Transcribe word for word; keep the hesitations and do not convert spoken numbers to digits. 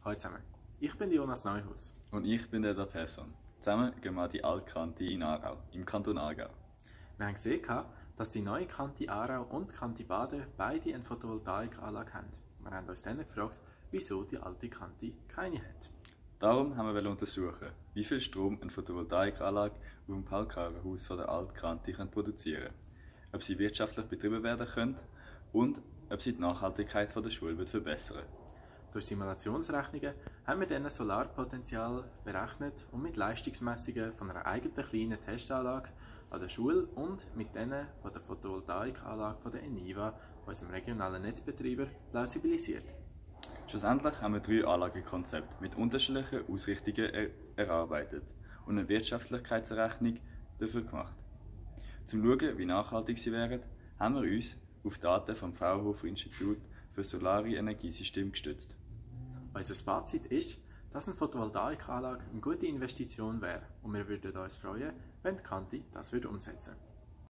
Hallo zusammen, ich bin Jonas Neuhaus. Und ich bin der Person. Zusammen gehen wir an die Altkante in Aarau, im Kanton Aargau. Wir haben gesehen, dass die neue Kante Aarau und Kante Baden beide eine Photovoltaikanlage haben. Wir haben uns dann gefragt, wieso die alte Kante keine hat. Darum haben wir untersuchen, wie viel Strom eine Photovoltaikanlage auf dem Paul-Krämer-Haus von der Altkante produzieren kann, ob sie wirtschaftlich betrieben werden können und ob sie die Nachhaltigkeit der Schule verbessern. Durch Simulationsrechnungen haben wir dann Solarpotenzial berechnet und mit Leistungsmessungen von einer eigenen kleinen Testanlage an der Schule und mit denen von der Photovoltaikanlage von der Eniva, unserem regionalen Netzbetreiber, plausibilisiert. Schlussendlich haben wir drei Anlagekonzepte mit unterschiedlichen Ausrichtungen er erarbeitet und eine Wirtschaftlichkeitsrechnung dafür gemacht. Zum Schauen, wie nachhaltig sie wären, haben wir uns auf Daten vom Fraunhofer Institut für Solare Energiesysteme gestützt. Unser Fazit ist, dass eine Photovoltaikanlage eine gute Investition wäre und wir würden uns freuen, wenn die Kante das umsetzen würde.